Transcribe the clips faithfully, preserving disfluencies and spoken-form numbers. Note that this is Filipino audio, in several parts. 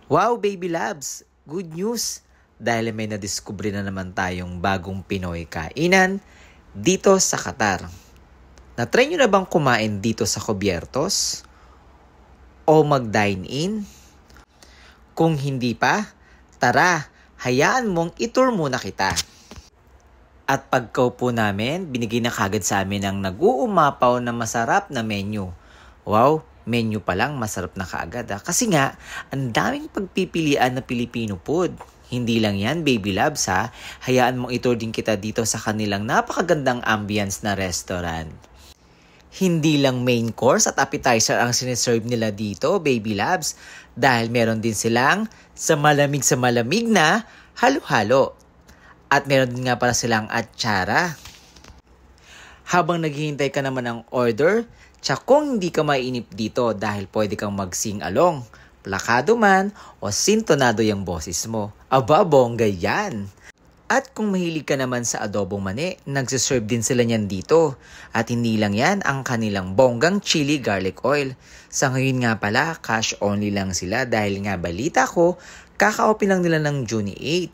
Wow, baby labs! Good news! Dahil may nadiskubre na naman tayong bagong Pinoy kainan dito sa Qatar. Na-try nyo na bang kumain dito sa Cubiertos? O mag-dine-in? Kung hindi pa, tara, hayaan mong itour muna kita. At pagkaupo namin, binigay na kagad sa amin ang nag-uumapaw na masarap na menu. Wow, menu pa lang masarap na kaagad ha. Kasi nga, ang daming pagpipilian na Filipino food. Hindi lang yan, baby loves ha. Hayaan mong itour din kita dito sa kanilang napakagandang ambience na restaurant. Hindi lang main course at appetizer ang siniserve nila dito, baby loves. Dahil meron din silang sa malamig sa malamig na halo-halo. At meron din nga pala silang atsara. Habang naghihintay ka naman ng order, tsak kung hindi ka mainip dito dahil pwede kang mag-sing along, plakado man o sintonado yung boses mo. Aba, bongga yan! At kung mahilig ka naman sa adobong mani, nagsiserve din sila niyan dito. At hindi lang yan ang kanilang bonggang chili garlic oil. Sa ngayon nga pala, cash only lang sila dahil nga balita ko, kaka-open lang nila ng June eighth.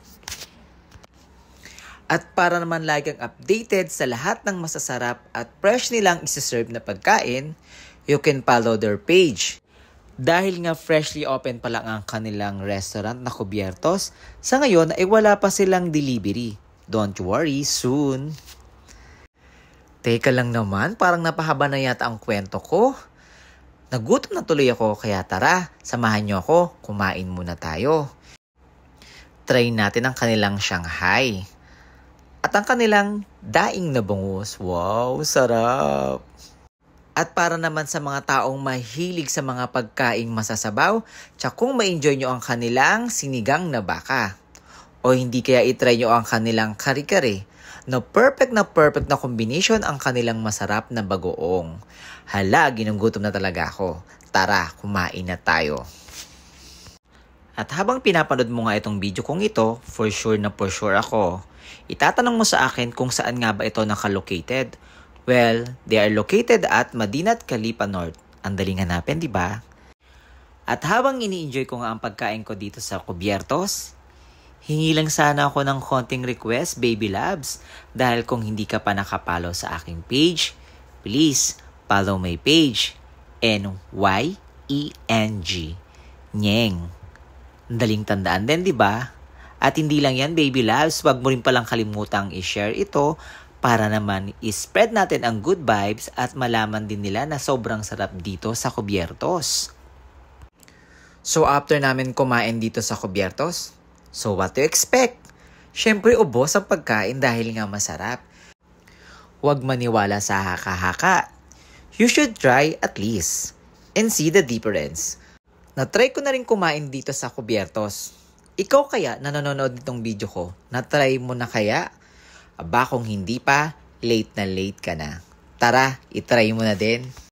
At para naman lagi kang updated sa lahat ng masasarap at fresh nilang isiserve na pagkain, you can follow their page. Dahil nga freshly open pa lang ang kanilang restaurant na Cubiertos, sa ngayon ay wala pa silang delivery. Don't worry, soon. Teka lang naman, parang napahaba na yata ang kwento ko. Nagutom na tuloy ako, kaya tara, samahan niyo ako, kumain muna tayo. Try natin ang kanilang Shanghai. At ang kanilang daing na bangus. Wow, sarap! At para naman sa mga taong mahilig sa mga pagkaing masasabaw, tsak kung ma-enjoy nyo ang kanilang sinigang na baka. O hindi kaya itry nyo ang kanilang kare-kare. No perfect na perfect na combination ang kanilang masarap na bagoong. Hala, ginugutom na talaga ako. Tara, kumain na tayo. At habang pinapanood mo nga itong video kong ito, for sure na for sure ako, itatanong mo sa akin kung saan nga ba ito nakalocated. Well, they are located at Madinat Khalifa North. Ang daling hanapin, di ba? At habang ini-enjoy ko nga ang pagkain ko dito sa Cubiertos, hingi lang sana ako ng konting request, baby labs. Dahil kung hindi ka pa nakapollow sa aking page, please follow my page. N Y E N G. Nyeng. Ang daling tandaan din, di ba? At hindi lang yan, baby loves, wag mo rin palang kalimutang i-share ito para naman i-spread natin ang good vibes at malaman din nila na sobrang sarap dito sa Cubiertos. So after namin kumain dito sa Cubiertos, so what to expect? Syempre ubos ang pagkain dahil nga masarap. Huwag maniwala sa haka-haka. You should try at least and see the difference. Na-try ko na rin kumain dito sa Cubiertos. Ikaw kaya na nanonood nitong video ko, na-try mo na kaya? Aba kung hindi pa, late na late ka na. Tara, itry mo na din.